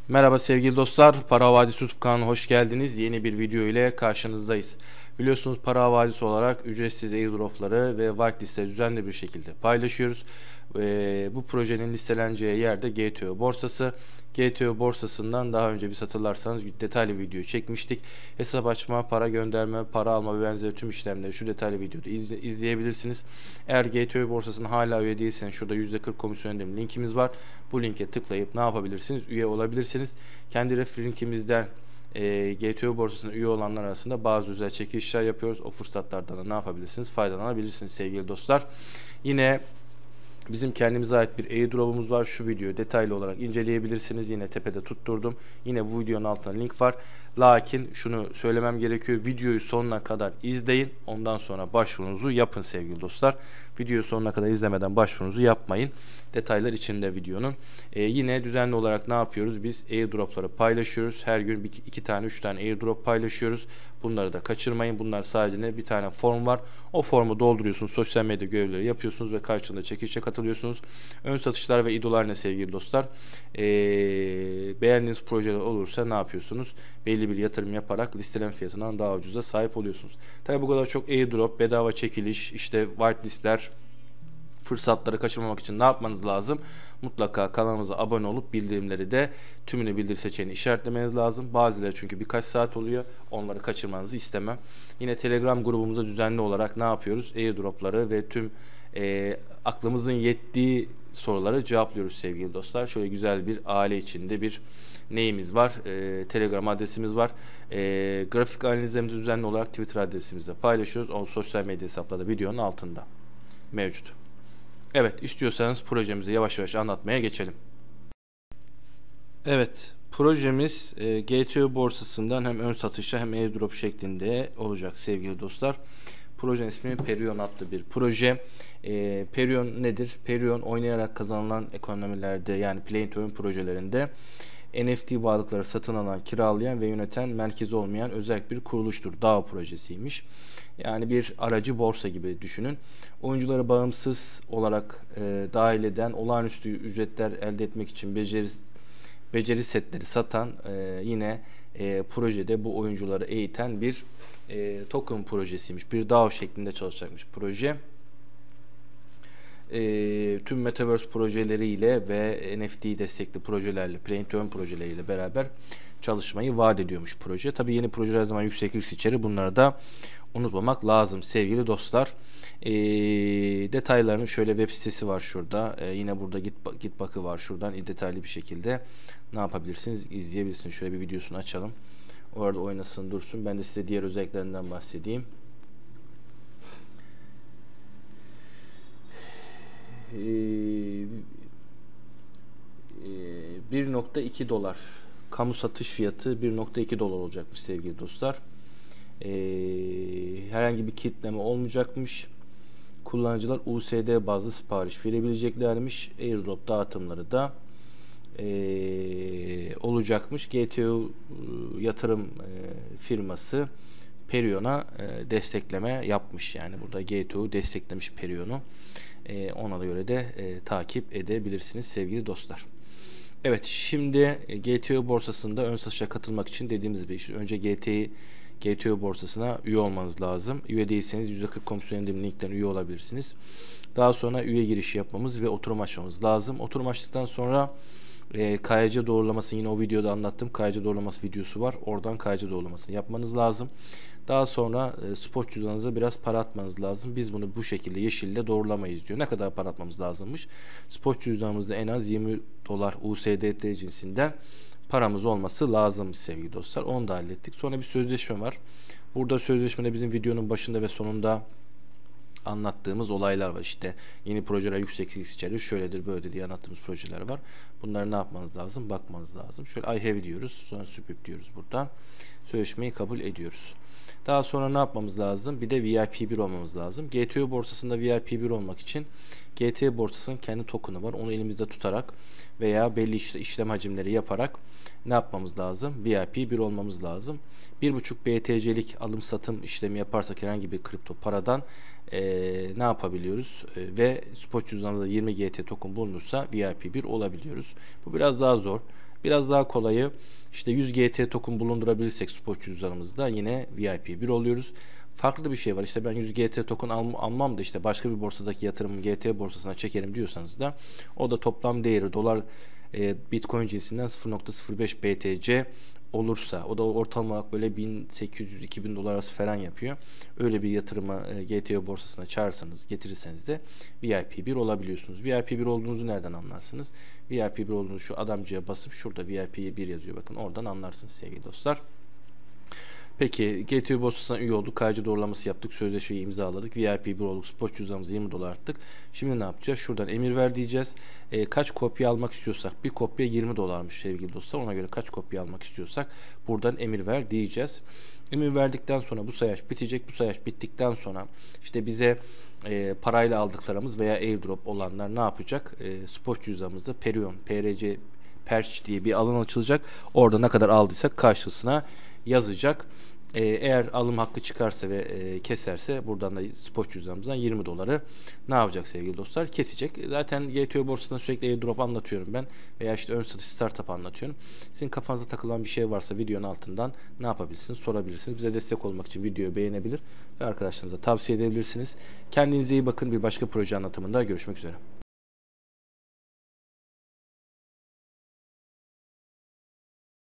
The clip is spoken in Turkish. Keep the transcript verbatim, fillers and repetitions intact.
Merhaba sevgili dostlar, Para Havadisi YouTube kanalına hoş geldiniz. Yeni bir video ile karşınızdayız. Biliyorsunuz Para Havadisi olarak ücretsiz airdropları ve whitelistleri düzenli bir şekilde paylaşıyoruz. Ee, bu projenin listeleneceği yerde G T O borsası. G T O borsasından daha önce bir hatırlarsanız detaylı video çekmiştik. Hesap açma, para gönderme, para alma ve benzeri tüm işlemleri şu detaylı videoda izle, izleyebilirsiniz. Eğer G T O borsasına hala üye değilseniz şurada yüzde kırk komisyon ödeme linkimiz var. Bu linke tıklayıp ne yapabilirsiniz? Üye olabilirsiniz. Kendi refer linkimizden e, G T O borsasına üye olanlar arasında bazı özel çekilişler yapıyoruz. O fırsatlardan da ne yapabilirsiniz? Faydalanabilirsiniz sevgili dostlar. Yine bizim kendimize ait bir airdrop'umuz var. Şu videoyu detaylı olarak inceleyebilirsiniz. Yine tepede tutturdum. Yine bu videonun altında link var. Lakin şunu söylemem gerekiyor. Videoyu sonuna kadar izleyin. Ondan sonra başvurunuzu yapın sevgili dostlar. Videoyu sonuna kadar izlemeden başvurunuzu yapmayın. Detaylar içinde videonun. Ee, yine düzenli olarak ne yapıyoruz? Biz airdrop'ları paylaşıyoruz. Her gün bir, iki tane, üç tane airdrop paylaşıyoruz. Bunları da kaçırmayın. Bunlar sadece ne? Bir tane form var. O formu dolduruyorsunuz. Sosyal medya görevleri yapıyorsunuz ve karşılığında çekilişe katılıyorsunuz. Ön satışlar ve idolar ne sevgili dostlar? Ee, beğendiğiniz projeler olursa ne yapıyorsunuz? Belli bir yatırım yaparak listelen fiyatından daha ucuza sahip oluyorsunuz. Tabi bu kadar çok airdrop, bedava çekiliş, işte whitelistler, fırsatları kaçırmamak için ne yapmanız lazım? Mutlaka kanalımıza abone olup bildirimleri de tümünü bildir seçeneğini işaretlemeniz lazım. Bazıları çünkü birkaç saat oluyor. Onları kaçırmanızı istemem. Yine Telegram grubumuza düzenli olarak ne yapıyoruz? Airdropları ve tüm e, aklımızın yettiği soruları cevaplıyoruz sevgili dostlar. Şöyle güzel bir aile içinde bir neyimiz var? E, Telegram adresimiz var. E, grafik analizlerimizi düzenli olarak Twitter adresimizde paylaşıyoruz. O sosyal medya hesapları da videonun altında mevcut. Evet, istiyorsanız projemizi yavaş yavaş anlatmaya geçelim. Evet, projemiz e, G T O borsasından hem ön satışa hem airdrop şeklinde olacak sevgili dostlar. Projenin ismi Perion adlı bir proje. E, Perion nedir? Perion oynayarak kazanılan ekonomilerde, yani play to earn projelerinde N F T varlıkları satın alan, kiralayan ve yöneten merkezi olmayan özel bir kuruluştur. DAO projesiymiş. Yani bir aracı borsa gibi düşünün. Oyuncuları bağımsız olarak e, dahil eden, olağanüstü ücretler elde etmek için beceri, beceri setleri satan, e, yine e, projede bu oyuncuları eğiten bir e, token projesiymiş. Bir DAO şeklinde çalışacakmış proje. E, tüm Metaverse projeleriyle ve N F T destekli projelerle, Play to Earn projeleriyle beraber çalışmayı vaat ediyormuş proje. Tabii yeni projeler her zaman yüksek risk içerir. Bunları da unutmamak lazım sevgili dostlar. E, detaylarının şöyle web sitesi var şurada. E, yine burada git git bakı var. Şuradan detaylı bir şekilde ne yapabilirsiniz? İzleyebilirsiniz. Şöyle bir videosunu açalım. Orada oynasın dursun. Ben de size diğer özelliklerinden bahsedeyim. bir nokta iki dolar kamu satış fiyatı bir nokta iki dolar olacakmış sevgili dostlar. Ee, herhangi bir kilitleme olmayacakmış. Kullanıcılar U S D bazlı sipariş verebileceklermiş. Airdrop dağıtımları da ee, olacakmış. G T O yatırım e, firması Perion'a e, destekleme yapmış. Yani burada G T O desteklemiş Perion'u. E, ona da göre de e, takip edebilirsiniz sevgili dostlar. Evet, şimdi G T O borsasında ön satışa katılmak için dediğimiz gibi işte önce G T G T O borsasına üye olmanız lazım. Üye değilseniz yüzde kırk komisyon indirim linkten üye olabilirsiniz. Daha sonra üye girişi yapmamız ve oturum açmamız lazım. Oturum açtıktan sonra e, K Y C doğrulamasını yine o videoda anlattım. K Y C doğrulaması videosu var. Oradan K Y C doğrulamasını yapmanız lazım. Daha sonra e, spot cüzdanınıza biraz para atmanız lazım. Biz bunu bu şekilde yeşille doğrulamayız diyor. Ne kadar para atmamız lazımmış? Spot cüzdanımızda en az yirmi dolar U S D T cinsinden paramız olması lazım sevgili dostlar. Onu da hallettik. Sonra bir sözleşme var. Burada sözleşmede bizim videonun başında ve sonunda anlattığımız olaylar var. İşte yeni projeler yüksek risk içerir. Şöyledir böyledir diye anlattığımız projeler var. Bunları ne yapmanız lazım? Bakmanız lazım. Şöyle I have diyoruz. Sonra submit diyoruz buradan. Sözleşmeyi kabul ediyoruz. Daha sonra ne yapmamız lazım? Bir de V I P bir olmamız lazım. G T O borsasında V I P bir olmak için G T O borsasının kendi token'ı var. Onu elimizde tutarak veya belli işlem hacimleri yaparak ne yapmamız lazım? V I P bir olmamız lazım. bir buçuk B T C'lik alım satım işlemi yaparsak herhangi bir kripto paradan e, ne yapabiliyoruz? E, ve spot cüzdanımızda yirmi G T token bulunursa V I P bir olabiliyoruz. Bu biraz daha zor. Biraz daha kolayı, işte yüz G T token bulundurabilirsek spot cüzdanımızda yine V I P bir oluyoruz. Farklı bir şey var. İşte ben yüz G T token al, almam da işte başka bir borsadaki yatırımımı G T borsasına çekerim diyorsanız da o da toplam değeri dolar e, Bitcoin cinsinden sıfır nokta sıfır beş B T C olursa, o da ortalama olarak böyle bin sekiz yüz iki bin dolar arası falan yapıyor. Öyle bir yatırımı e, G T borsasına çağırırsanız, getirirseniz de V I P bir olabiliyorsunuz. V I P bir olduğunuzu nereden anlarsınız? V I P bir olduğunuzu şu adamcıya basıp şurada V I P bir yazıyor, bakın oradan anlarsınız sevgili dostlar. Peki G T borsasına üye olduk, K C doğrulaması yaptık, sözleşmeyi imzaladık, V I P bir olduk, spot cüzdanımızı yirmi dolar attık. Şimdi ne yapacağız? Şuradan emir ver diyeceğiz. E, kaç kopya almak istiyorsak, bir kopya yirmi dolarmış sevgili dostlar. Ona göre kaç kopya almak istiyorsak buradan emir ver diyeceğiz. Emir verdikten sonra bu sayaç bitecek. Bu sayaç bittikten sonra işte bize e, parayla aldıklarımız veya airdrop olanlar ne yapacak? E, spot cüzdanımızda Perion, P R C Perch diye bir alan açılacak. Orada ne kadar aldıysak karşısına yazacak. Ee, eğer alım hakkı çıkarsa ve e, keserse buradan da spot cüzdanımızdan yirmi doları ne yapacak sevgili dostlar? Kesecek. Zaten G T O borsasında sürekli airdrop anlatıyorum ben veya işte ön satış startup anlatıyorum. Sizin kafanıza takılan bir şey varsa videonun altından ne yapabilirsiniz? Sorabilirsiniz. Bize destek olmak için videoyu beğenebilir ve arkadaşlarınıza tavsiye edebilirsiniz. Kendinize iyi bakın. Bir başka proje anlatımında görüşmek üzere.